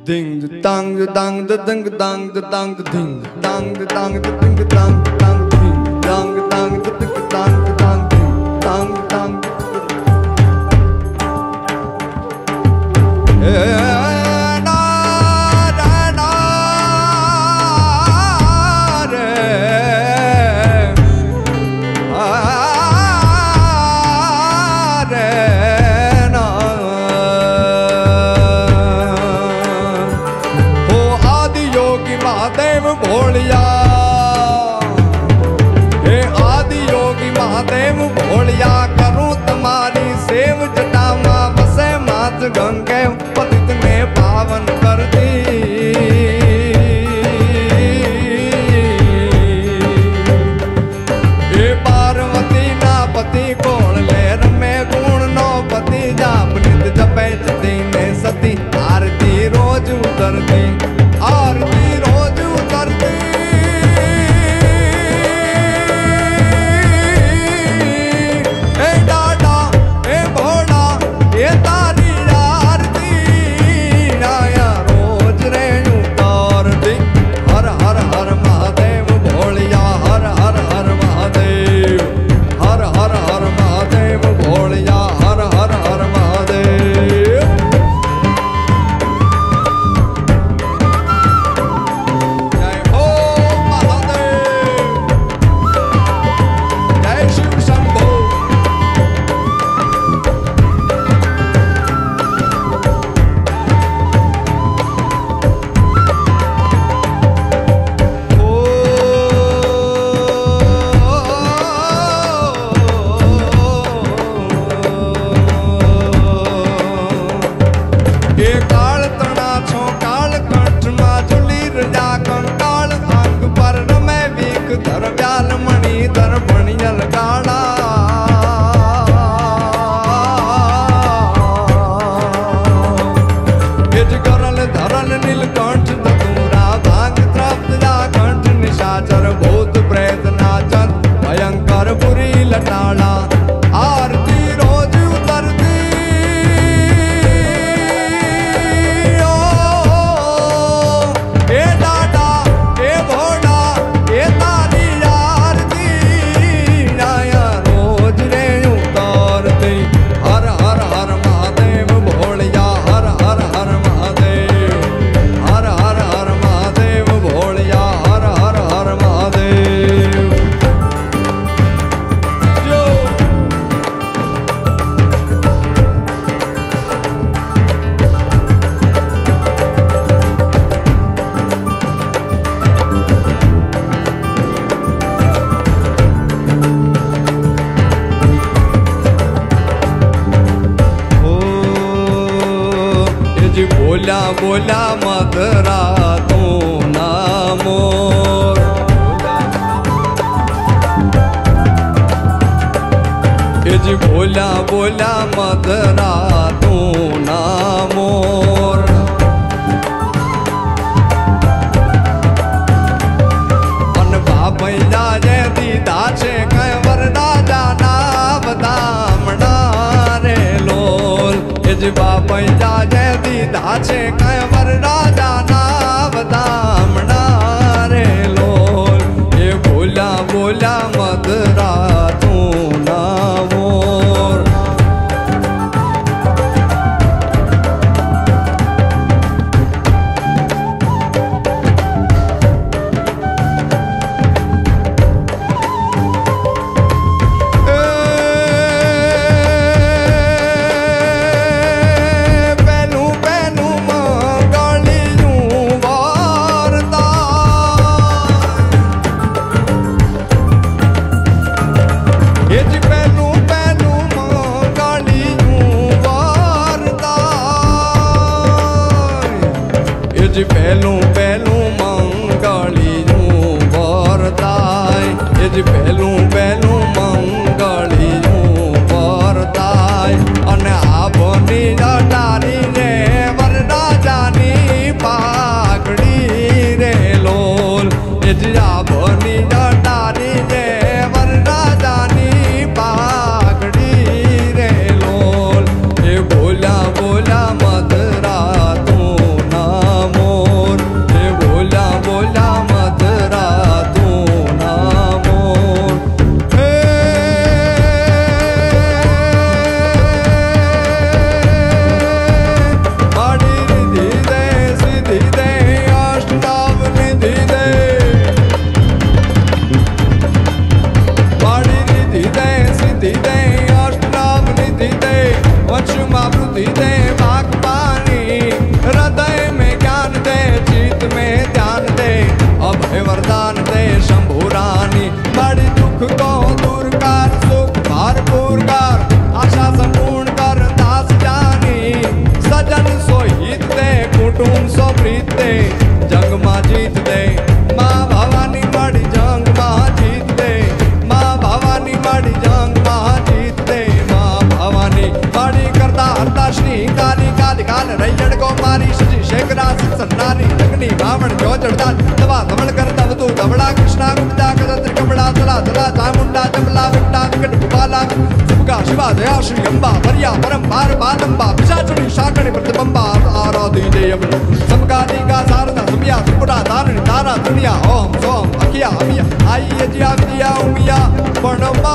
Ding the dang the dang the ding the dang the dang the ding the dang the dang the ding the dang the dang the ding the dang the dang the ding the dang the dang the dang the dang भोलिया हे आदि योगी महादेव भोलिया करूं तुम्हारी save जटामा बसे मात गंगे पतित ने पावन कर दी हे पार्वती ना पति कोण ले रमे गुण नो पति जाप नित जपे जती ने सती आरती रोज उतरती आरती रोज उतरती ए डाडा ए भोला ये तारी आरती नाया रोज रे उतारती हर हर हर महादेव भोलिया हर हर हर महादेव हर हर हर महादेव भोलिया हर हर हर महादेव भयंकर बुरी लटाला आरती रोज उतरती ओ ए डाडा ए भोला ए तारी आरती नाया रोज रे उतारती हर हर हर महादेव भोलिया हर हर हर महादेव हर हर हर महादेव भोलिया हर हर हर महादेव बोला बोला मधुरा तू नामो जी बोला बोला मधुरा तू नामो अन बाबैया जे दीदा छे कई वरना जाना बतामणा रे लोल जी बाबैया जे दीदा छे कई वरना जाना बतामणा रे लोल ये बोला बोला मधुरा तू नामोर पहलू पहलू मंगली यूं वरदाय पहलू पहलू मंगली यूं वरदाय अने आभनी जटारी रे वरदा जानी पागड़ी रे लोल आभनी जटारी रे वरदा जानी पागड़ी रे लोल ये बोला बोला मधुरा तू नाम जीत दे जंग मां जीत दे मां भवानी माड़ी जंग मां जीत दे मां भवानी माड़ी जंग मां जीत दे मां भवानी माड़ी करता हरता श्री काली काली काल रैयड़ को मारी सजी शेखरा सन्नानी जगनी बावण जो जड़दार दवा धमल कर तब तू दबड़ा कृष्णा गुप्ता कदत्र कबड़ा तला तला चामुंडा जमला विट्टा विकट गोपाला सुभगा शिवा दया श्री अंबा परिया परम पार बालंबा पिशाचुनी शाकणी प्रतिबंबा आराधी देव समगादी का सारदा सुमिया सुपुरा दारणी तारा दुनिया ओम सोम अकिया अमिया आई यजिया विद्या उमिया वर्णम